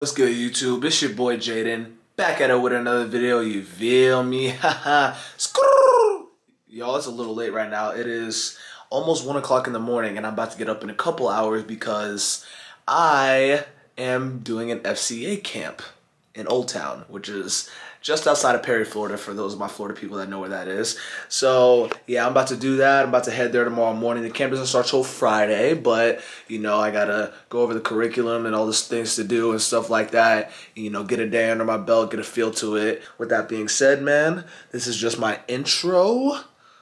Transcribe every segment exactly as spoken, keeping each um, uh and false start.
What's good, YouTube? It's your boy Jaden, back at it with another video. You feel me? Haha. Y'all, it's a little late right now. It is almost one o'clock in the morning, and I'm about to get up in a couple hours because I am doing an F C A camp in Old Town, which is just outside of Perry, Florida, for those of my Florida people that know where that is. So, yeah, I'm about to do that. I'm about to head there tomorrow morning. The camp doesn't start till Friday, but, you know, I gotta go over the curriculum and all these things to do and stuff like that. You know, get a day under my belt, get a feel to it. With that being said, man, this is just my intro.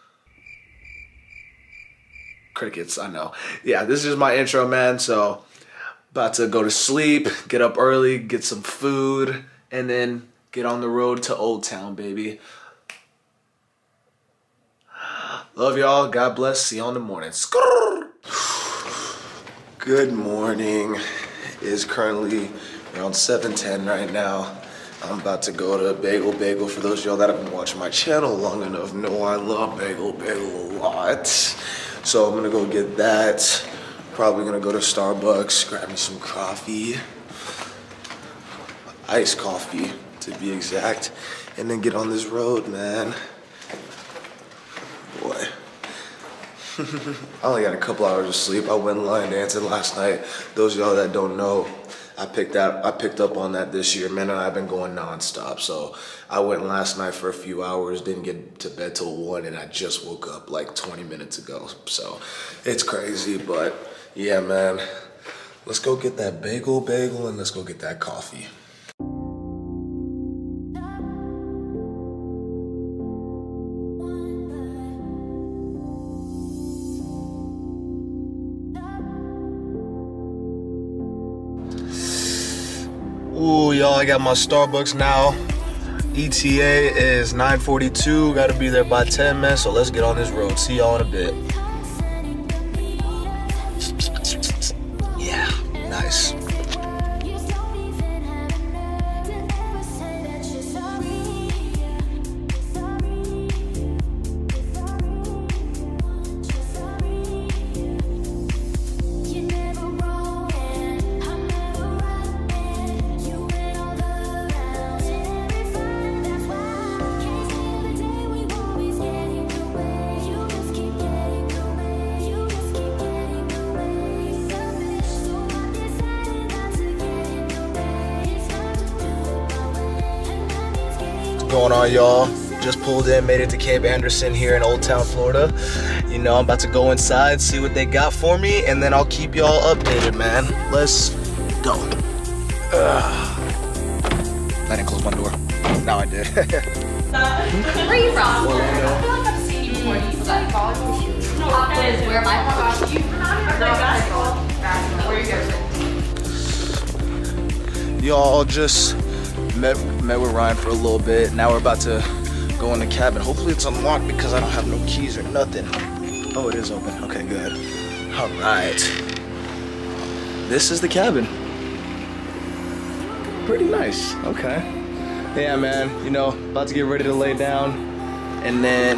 Crickets, I know. Yeah, this is just my intro, man, so about to go to sleep, get up early, get some food, and then get on the road to Old Town, baby. Love y'all. God bless. See you in the morning. Good morning. It is currently around seven ten right now. I'm about to go to Bagel Bagel. For those of y'all that have been watching my channel long enough know I love Bagel Bagel a lot. So I'm gonna go get that. Probably gonna go to Starbucks, grab me some coffee. Iced coffee, to be exact, and then get on this road, man. Boy. I only got a couple hours of sleep. I went line dancing last night. Those of y'all that don't know, I picked that I picked up on that this year. Man and I've been going nonstop. So I went last night for a few hours, didn't get to bed till one, and I just woke up like twenty minutes ago. So it's crazy, but yeah, man. Let's go get that bagel bagel and let's go get that coffee. Ooh, y'all, I got my Starbucks now. E T A is nine forty-two. Gotta be there by ten, man. So let's get on this road. See y'all in a bit. Yeah, nice. Going on, y'all? Just pulled in, made it to Camp Anderson here in Old Town, Florida. You know, I'm about to go inside, see what they got for me, and then I'll keep y'all updated, man. Let's go. Ugh. I didn't close my door. No, I did. Where are you from? Orlando. I feel like I've seen you before. You forgot college. No, that is where am I from? You basketball. Where are you guys? Y'all just met met with Ryan for a little bit. Now we're about to go in the cabin. Hopefully it's unlocked because I don't have no keys or nothing. Oh, it is open. Okay, good. All right. This is the cabin. Pretty nice. Okay. Yeah, man. You know, about to get ready to lay down, and then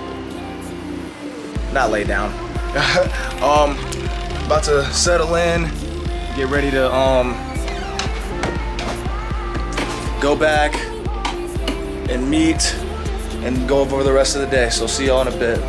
not lay down. um, about to settle in, get ready to um. go back and meet and go over the rest of the day. So see y'all in a bit.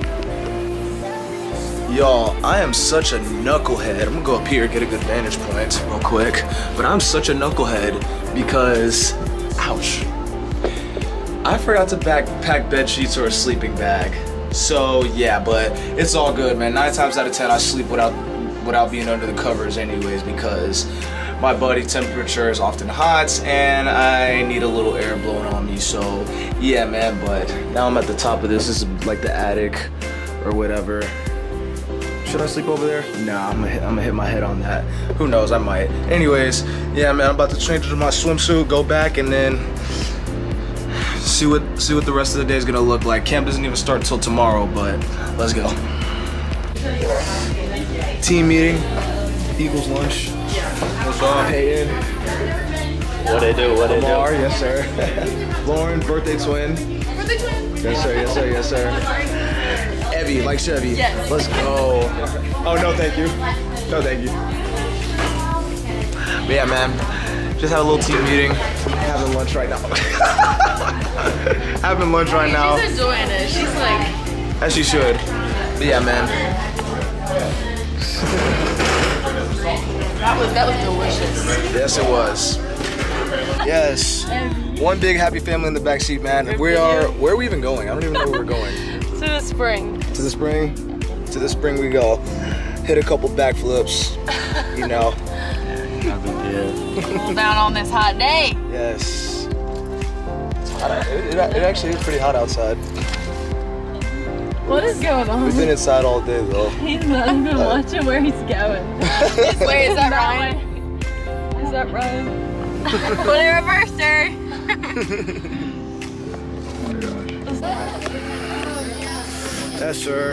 Y'all, I am such a knucklehead. I'm gonna go up here, get a good vantage point real quick. But I'm such a knucklehead because, ouch. I forgot to pack, pack bed sheets or a sleeping bag. So yeah, but it's all good, man. Nine times out of ten, I sleep without, without being under the covers anyways because my body temperature is often hot and I need a little air blowing on me. So yeah, man, but now I'm at the top of this. This is like the attic or whatever. Should I sleep over there? Nah, I'm gonna hit, I'm gonna hit my head on that. Who knows, I might. Anyways, yeah, man, I'm about to change into my swimsuit, go back, and then see what see what the rest of the day is gonna look like. Camp doesn't even start until tomorrow, but let's go. Team meeting, Eagles lunch. What's up, Hayden? What they do? What they do? Lamar, yes sir. Lauren, birthday twin. Birthday twin. Yes sir, yes sir, yes sir. Evie, like Chevy. Yes. Let's go. Oh no, thank you. No, thank you. But yeah, man. Just had a little team meeting. Having lunch right now. Having lunch right now. She's enjoying it. She's like. As she should. But yeah, man. That was that was delicious. Yes, it was. Yes. One big happy family in the back seat, man. We are. Where are we even going? I don't even know where we're going. To the spring. To the spring. To the spring we go. Hit a couple backflips. You know. Cool down on this hot day. Yes. It's hot out. It, it, it actually is pretty hot outside. What is going on? We've been inside all day though. He's not even uh, watching where he's going. Where is that, Ryan? Is that Ryan? Put it reverser. Yes, sir.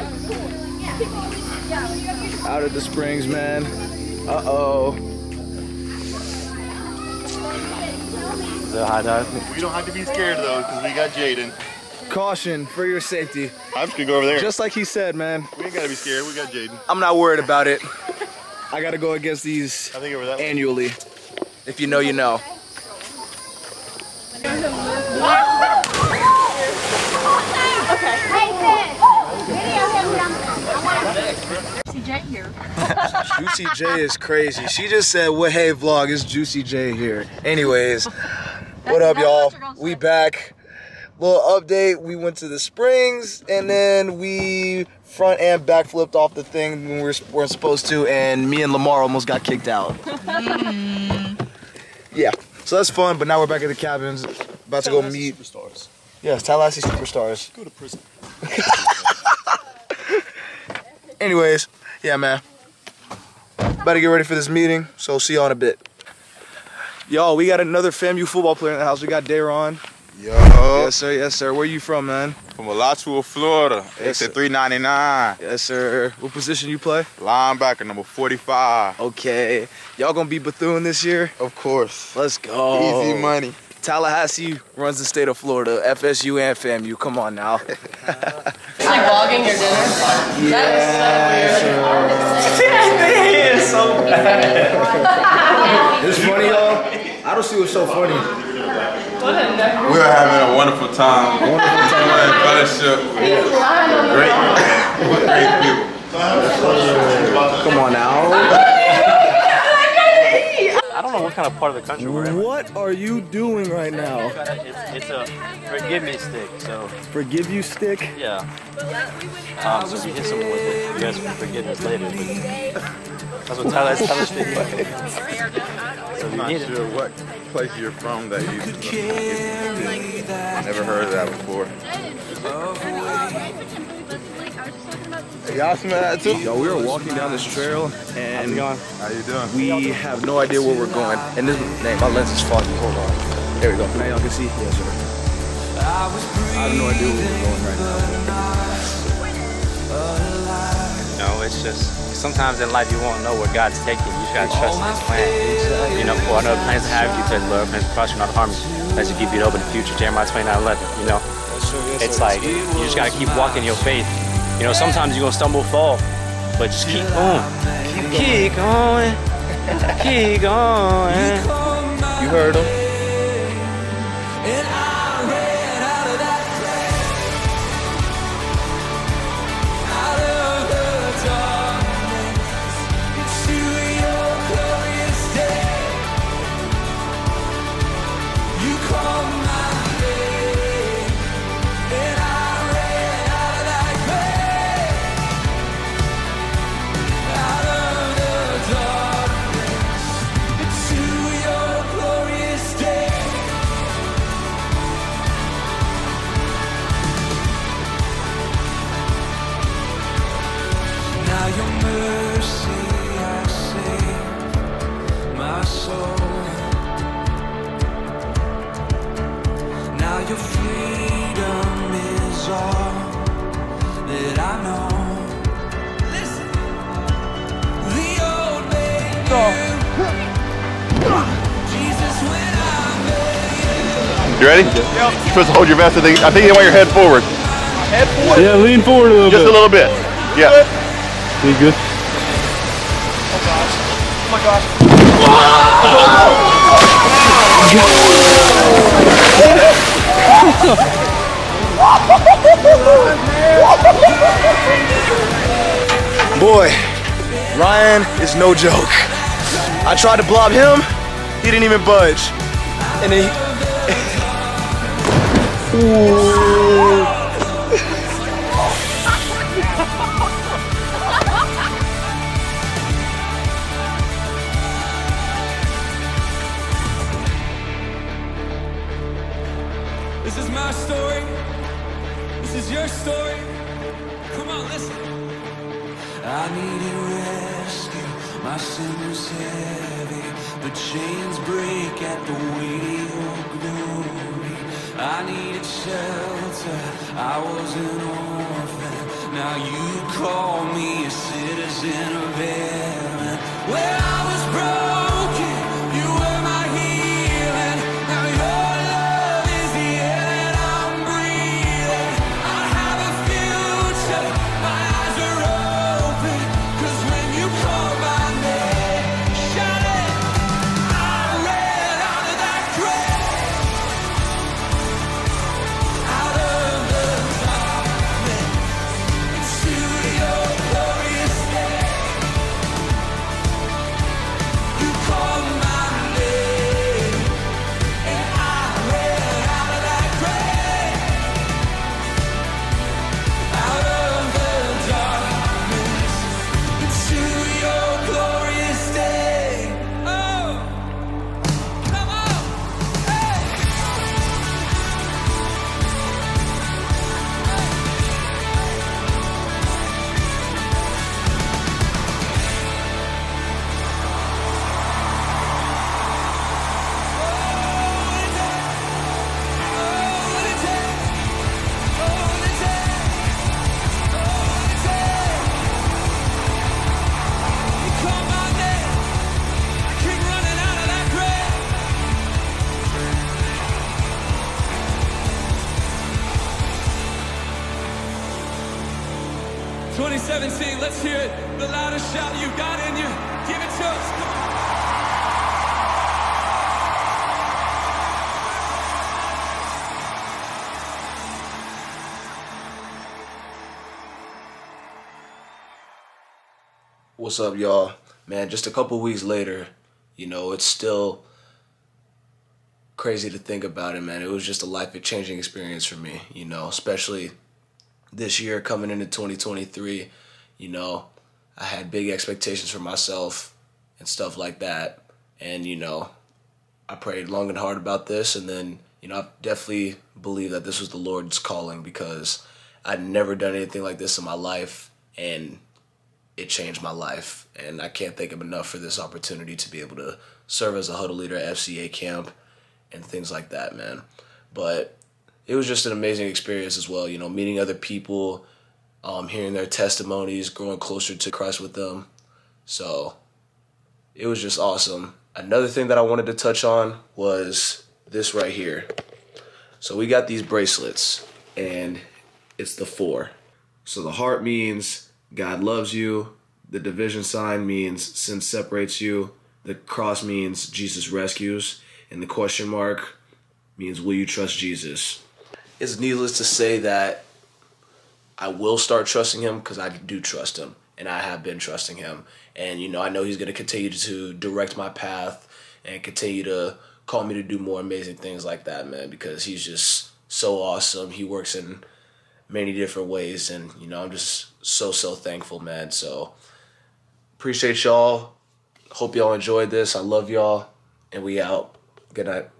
Out at the springs, man. Uh-oh. Is that high dive? We don't have to be scared though, because we got Jaden. Caution for your safety. I'm just gonna go over there. Just like he said, man. We ain't gotta be scared. We got Jaden. I'm not worried about it. I gotta go against these I think over that annually. If you know, you know. Juicy J here. Juicy J is crazy. She just said, "What hey vlog, it's Juicy J here." Anyways, what up, y'all? We back. Little update. We went to the springs and then we front and back flipped off the thing when we weren't supposed to, and me and Lamar almost got kicked out. Mm. Yeah, so that's fun. But now we're back at the cabins, about to go meet superstars. Yes, Tallahassee superstars. Go to prison. Anyways, yeah, man. About to get ready for this meeting, so see y'all in a bit. Y'all, we got another FAMU football player in the house. We got Dayron. Yo. Yes, sir. Yes, sir. Where you from, man? From Alachua, Florida. Yes, Exit three ninety-nine. Yes, sir. What position you play? Linebacker number forty-five. Okay. Y'all gonna be Bethune this year? Of course. Let's go. Easy money. Tallahassee runs the state of Florida. F S U and FAMU. Come on now. It's like vlogging your dinner. Yeah. It's so bad. It's funny, y'all. I don't see what's so funny. We're having a wonderful time. Wonderful time. We're in fellowship. Great. Great people. Come on now. I don't know what kind of part of the country we're in. What are you doing right now? It's, it's a forgive me stick, so. Forgive you stick? Yeah. Um, so if you hit someone with it, you guys can forgive us later. But that's what Tyler's Tyler's stick is. So I'm not sure what place you're from that you never heard of that before. Y'all smell that too? Yo, we were walking down this trail and How you doing? we have no idea where we're going. And this name, my lens is foggy. Hold on. There we go. Now y'all can see. Yes, sir. I have no idea where we're going right now. No, it's just sometimes in life you won't know where God's taking you. You just gotta trust in His plan. You know, for another plans to have you, to love plans to prosper, not harm you. As you give you hope in the future. Jeremiah twenty-nine eleven. You know, it's like you just gotta keep walking your faith. You know, sometimes you're gonna stumble, fall, but just keep going. Keep, keep going. Keep going. You heard him. Your freedom is all that I know. Listen, the old baby Jesus, when I met you. You ready? Yeah. You're supposed to hold your vest. I think, I think you want your head forward. Head forward? Yeah, lean forward a little Just bit. Just a little bit. Yeah. Be good. Oh gosh. Oh my gosh. Boy, Ryan is no joke. I tried to blob him, he didn't even budge. And then he... This is my story. This is your story. Come on, listen. I needed rescue. My sin was heavy. The chains break at the weight of your glory. I needed shelter. I was an orphan. Now you call me a citizen of heaven. Where I was broken, you were my healing. Now your love is the air that I'm breathing. I have a future. My eyes are open. 'Cause when you call my name, shout it. I ran out of that grave, out of the darkness, into your glorious day. You called my name, and I ran out of that grave, out of the darkness, into your glorious day. Oh, come on, hey. twenty seventeen, let's hear it. The loudest shout you've got in you. Give it to us. Come on. What's up, y'all? Man, just a couple weeks later, you know, it's still crazy to think about it, man. It was just a life-changing experience for me, you know, especially this year coming into twenty twenty-three. You know, I had big expectations for myself and stuff like that. And, you know, I prayed long and hard about this. And then, you know, I definitely believe that this was the Lord's calling, because I'd never done anything like this in my life. And it changed my life. And I can't thank him enough for this opportunity to be able to serve as a huddle leader at F C A Camp and things like that, man. But it was just an amazing experience as well, you know, meeting other people, um, hearing their testimonies, growing closer to Christ with them. So it was just awesome. Another thing that I wanted to touch on was this right here. So we got these bracelets, and it's the four. So the heart means God loves you. The division sign means sin separates you. The cross means Jesus rescues. And the question mark means, will you trust Jesus? It's needless to say that I will start trusting him, because I do trust him, and I have been trusting him. And, you know, I know he's going to continue to direct my path and continue to call me to do more amazing things like that, man, because he's just so awesome. He works in many different ways, and, you know, I'm just so, so thankful, man. So appreciate y'all. Hope y'all enjoyed this. I love y'all, and we out. Good night.